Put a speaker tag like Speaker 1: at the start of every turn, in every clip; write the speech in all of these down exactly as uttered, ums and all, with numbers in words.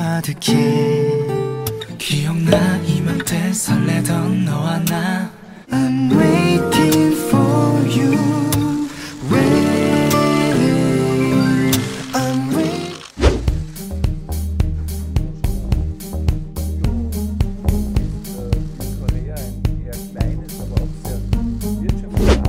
Speaker 1: 가득히 기억나 이맘때 설레던 너와 나 I'm waiting for you wait I'm waiting
Speaker 2: Korea ein eher kleines, aber auch sehr wirtschaftliches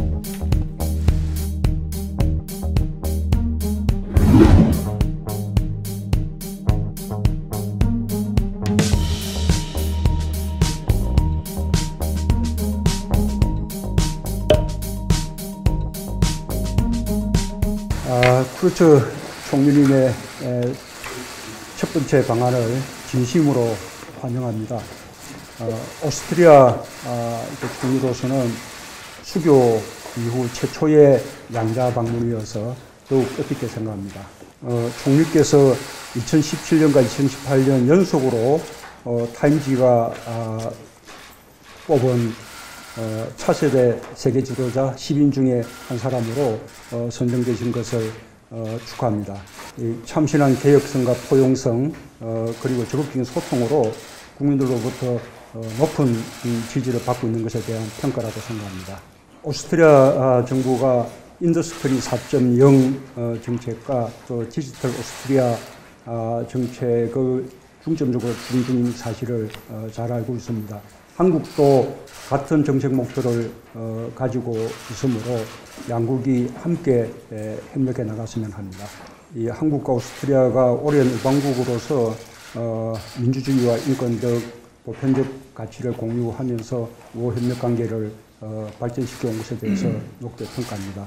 Speaker 3: 아, 크루츠 총리님의 에, 첫 번째 방안을 진심으로 환영합니다. 어, 오스트리아 아, 총리로서는 수교 이후 최초의 양자 방문이어서 더욱 뜻깊게 생각합니다. 어, 총리께서 이천십칠 년과 이천십팔 년 연속으로 어, 타임지가 아, 뽑은 어, 차세대 세계 지도자 십 인 중에 한 사람으로 어, 선정되신 것을 어, 축하합니다. 이 참신한 개혁성과 포용성 어, 그리고 적극적인 소통으로 국민들로부터 어, 높은 지지를 받고 있는 것에 대한 평가라고 생각합니다. 오스트리아 정부가 인더스트리 사 점 영 어, 정책과 또 디지털 오스트리아 어, 정책을 중점적으로 추진 중인 사실을 어, 잘 알고 있습니다. 한국도 같은 정책 목표를 어, 가지고 있으므로 양국이 함께 에, 협력해 나갔으면 합니다. 이 한국과 오스트리아가 오랜 우방국으로서 어, 민주주의와 인권 등 보편적 가치를 공유하면서 우호 협력 관계를 어, 발전시켜 온 것에 대해서 높게 평가합니다.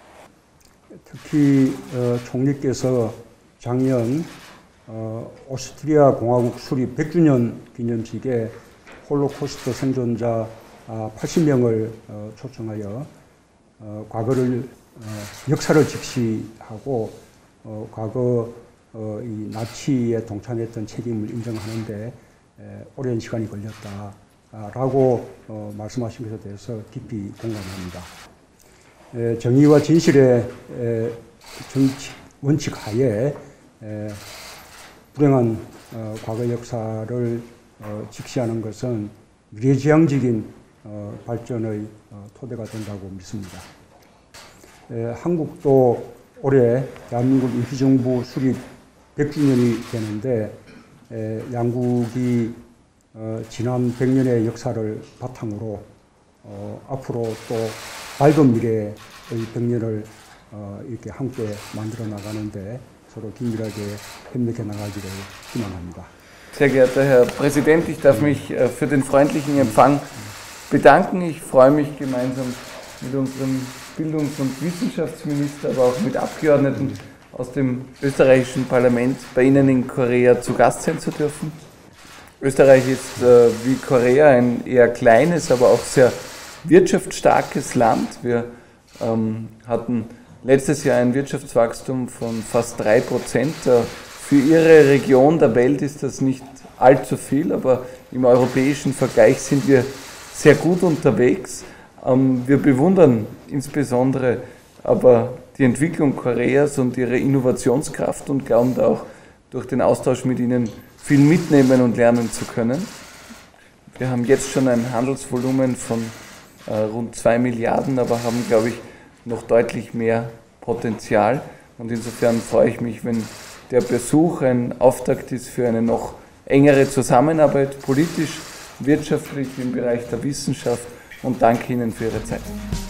Speaker 3: 특히 어, 총리께서 작년 어, 오스트리아 공화국 수립 백 주년 기념식에 홀로코스트 생존자 팔십 명을 초청하여 과거를 역사를 직시하고 과거 이 나치에 동참했던 책임을 인정하는데 오랜 시간이 걸렸다라고 말씀하신 것에 대해서 깊이 공감합니다. 정의와 진실의 정치 원칙 하에 불행한 과거 역사를 어, 직시하는 것은 미래지향적인 어, 발전의 어, 토대가 된다고 믿습니다. 에, 한국도 올해 대한민국 임시정부 수립 백 주년이 되는데 에, 양국이 어, 지난 백 년의 역사를 바탕으로 어, 앞으로 또 밝은 미래의 백 년을 어, 이렇게 함께 만들어 나가는데 서로 긴밀하게 협력해 나가기를 희망합니다.
Speaker 2: Sehr geehrter Herr Präsident, ich darf mich für den freundlichen Empfang bedanken. Ich freue mich gemeinsam mit unserem Bildungs- und Wissenschaftsminister, aber auch mit Abgeordneten aus dem österreichischen Parlament bei Ihnen in Korea zu Gast sein zu dürfen. Österreich ist wie Korea ein eher kleines, aber auch sehr wirtschaftsstarkes Land. Wir ähm, hatten letztes Jahr ein Wirtschaftswachstum von fast drei Prozent. Für Ihre Region der Welt ist das nicht allzu viel, aber im europäischen Vergleich sind wir sehr gut unterwegs. Wir bewundern insbesondere aber die Entwicklung Koreas und ihre Innovationskraft und glauben da auch durch den Austausch mit Ihnen viel mitnehmen und lernen zu können. Wir haben jetzt schon ein Handelsvolumen von rund zwei Milliarden, aber haben, glaube ich, noch deutlich mehr Potenzial. Und insofern freue ich mich, wenn der Besuch ein Auftakt ist für eine noch engere Zusammenarbeit, politisch, wirtschaftlich im Bereich der Wissenschaft und danke Ihnen für Ihre Zeit.